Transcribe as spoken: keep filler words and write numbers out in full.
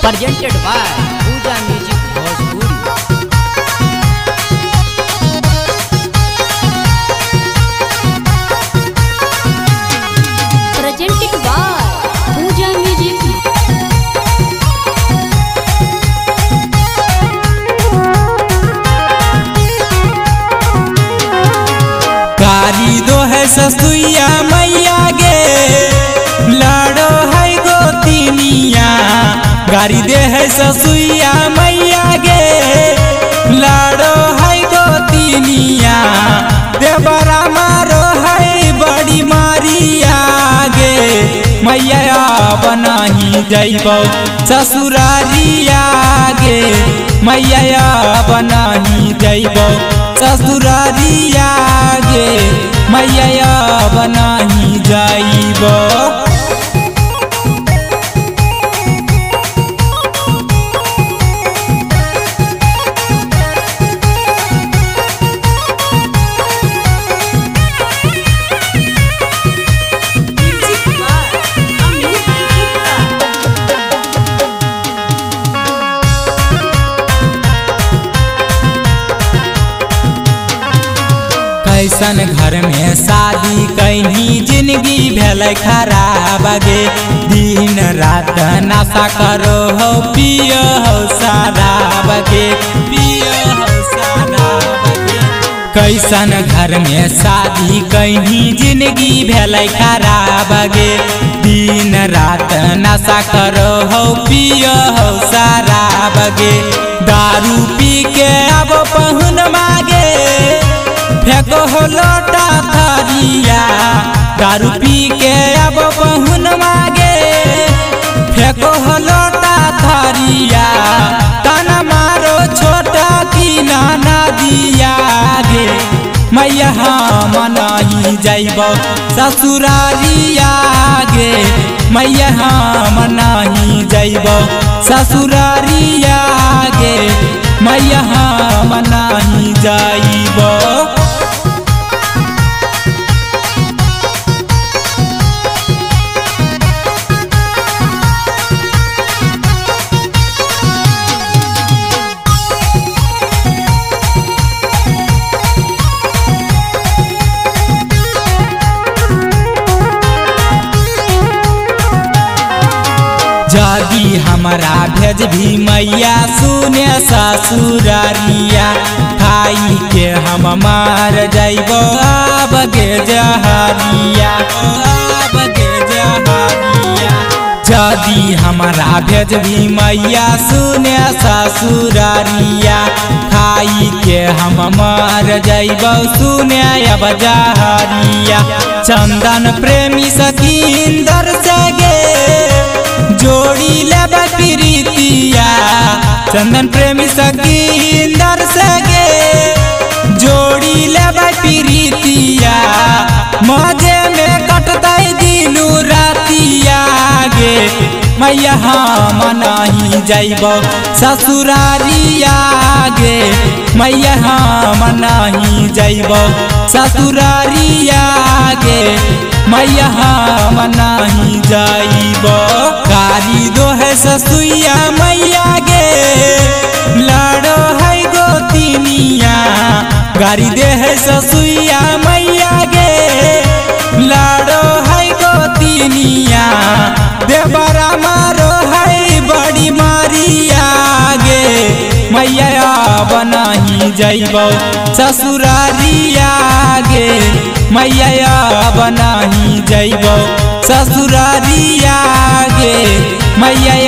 presented by Pooja Music Bhojpuri। Presented by Pooja Music। गारी दो है ससुइया मैया गे लाड़ो है गोतिनिया। गारी दे है ससुइया मैया गे लाड़ो है गोतिनिया। देवरा मारो है बड़ी मारिया गे मैया बनाही जइबो ससुरारिया गे मैया बनाही जइबो ससुरारिया गे मैया बनाही जाइबो। कैसन घर में शादी कैनी जिंदगी भेल खराब गे। दिन रात नशा करो हो पियो हो शराब गे पियो हो शराब गे। कैसन घर में शादी कैनी जिंदगी भेल खराब गे। दिन रात नशा करो हो पियो हो शराब गे। दारू पी के अब पहुन मागे फेंको हो लोटा थरिया। दारू पी के अब पहुन मागे फेंको हो लोटा थरिया। तना मारो छोटा की नाना दिया गे मैया मनाही जइबो ससुरारिया गे मैया मनाही जइबो ससुरारिया गे मैया मनाही जइबो। जदी हमारा भेज भी मैया सुने ससुरारिया। खाई के हम मार जइबो अब गे जहरिया अब गे जहरिया। जदी हमारा भेज भी मैया सुने ससुरारिया। खाई के हम मार जइबो सुने अब जहरिया। चंदन प्रेमी सकिंदर से गे जोड़ी लेब प्रीतिया। चंदन प्रेमी सकिंदर से गे जोड़ी लेब प्रीतिया। मजे में कटतै दिनु रातिया गे मैया मनाही जइबो ससुरारिया गे मैया मनाही जइबो ससुरारिया गे मैया मनाही जइबो। गारी दो है ससुइया मैया गे लाड़ो है गोतिनिया। गारी दे है ससुइया मैया गे लाड़ो है गोतिनिया। देवरा मारो है बड़ी मारिया गे मैया बनाही जइबो ससुरारिया गे मैया बनाही जइबो ससुरारिया गे मैया